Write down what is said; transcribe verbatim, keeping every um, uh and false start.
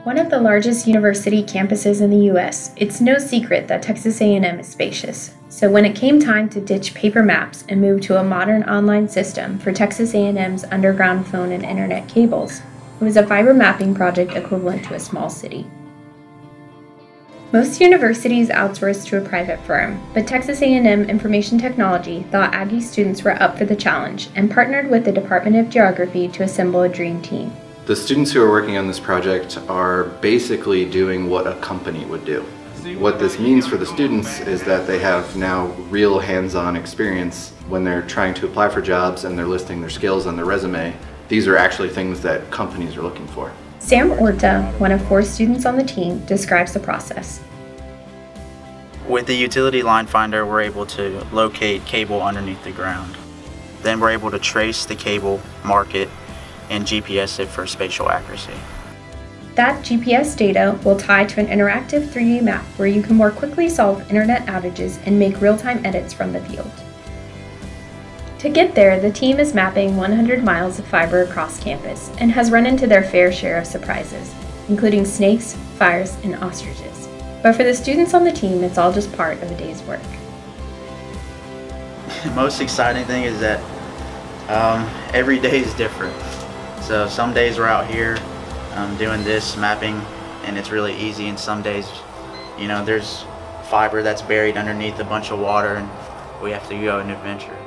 One of the largest university campuses in the U S, it's no secret that Texas A and M is spacious. So when it came time to ditch paper maps and move to a modern online system for Texas A and M's underground phone and internet cables, it was a fiber mapping project equivalent to a small city. Most universities outsource to a private firm, but Texas A and M Information Technology thought Aggie students were up for the challenge and partnered with the Department of Geography to assemble a dream team. The students who are working on this project are basically doing what a company would do. What this means for the students is that they have now real hands-on experience when they're trying to apply for jobs and they're listing their skills on their resume. These are actually things that companies are looking for. Sam Orta, one of four students on the team, describes the process. With the utility line finder, we're able to locate cable underneath the ground. Then we're able to trace the cable, mark it, and G P S it for spatial accuracy. That G P S data will tie to an interactive three D map where you can more quickly solve internet outages and make real-time edits from the field. To get there, the team is mapping one hundred miles of fiber across campus and has run into their fair share of surprises, including snakes, fires, and ostriches. But for the students on the team, it's all just part of a day's work. The most exciting thing is that um, every day is different. So some days we're out here um, doing this mapping and it's really easy, and some days, you know, there's fiber that's buried underneath a bunch of water and we have to go on an adventure.